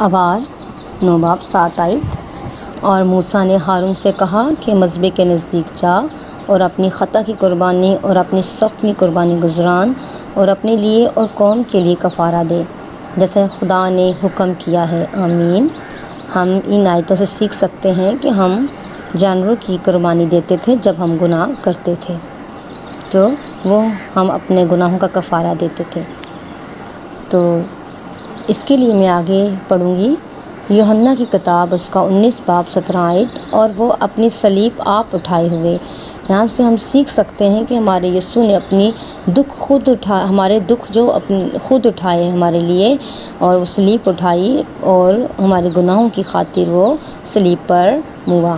आवार 9 बाब 7 आयत। और मूसा ने हारून से कहा कि मज़बे के नज़दीक जा और अपनी ख़ता की कुर्बानी और अपनी शौक़ की कुर्बानी गुज़रान और अपने लिए और कौम के लिए कफ़ारा दे जैसे खुदा ने हुक्म किया है। आमीन। हम इन आयतों से सीख सकते हैं कि हम जानवरों की कुर्बानी देते थे जब हम गुनाह करते थे, तो वो हम अपने गुनाहों का कफ़ारा देते थे। तो इसके लिए मैं आगे पढ़ूँगी यूहन्ना की किताब उसका 19 बाब 17 आयत। और वो अपनी सलीब आप उठाए हुए। यहाँ से हम सीख सकते हैं कि हमारे यीशु ने अपनी दुख खुद हमारे दुख जो अपने खुद उठाए हमारे लिए, और वो सलीब उठाई और हमारे गुनाहों की खातिर वो सलीब पर मुआ।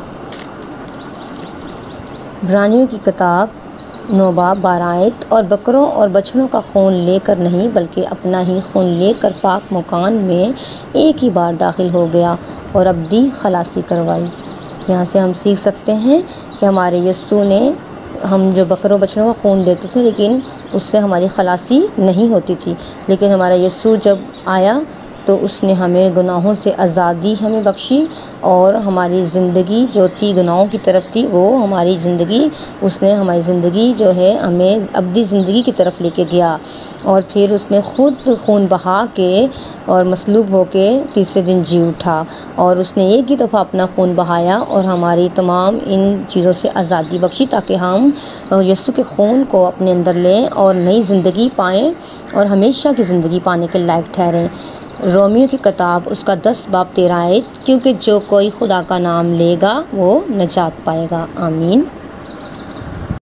इब्रानियों की किताब 9 बाब 12 आयत। और बकरों और बछड़ों का खून लेकर नहीं बल्कि अपना ही खून लेकर पाक मकान में एक ही बार दाखिल हो गया और अब्दी खलासी करवाई। यहाँ से हम सीख सकते हैं कि हमारे यीशु ने, हम जो बकरों बछड़ों का खून देते थे लेकिन उससे हमारी खलासी नहीं होती थी, लेकिन हमारा यीशु जब आया तो उसने हमें गुनाहों से आज़ादी हमें बख्शी और हमारी ज़िंदगी जो थी गुनाहों की तरफ थी, वो हमारी ज़िंदगी उसने हमारी ज़िंदगी जो है हमें अब्दी ज़िंदगी की तरफ लेके गया। और फिर उसने खुद खून बहा के और मसलूब होके तीसरे दिन जी उठा, और उसने एक ही दफ़ा अपना खून बहाया और हमारी तमाम इन चीज़ों से आज़ादी बख्शी ताकि हम यीशु के खून को अपने अंदर लें और नई ज़िंदगी पाएँ और हमेशा की ज़िंदगी पाने के लायक ठहरें। रोमियो की किताब उसका 10 बाब 13 आयत। क्योंकि जो कोई खुदा का नाम लेगा वो निजात पाएगा। आमीन।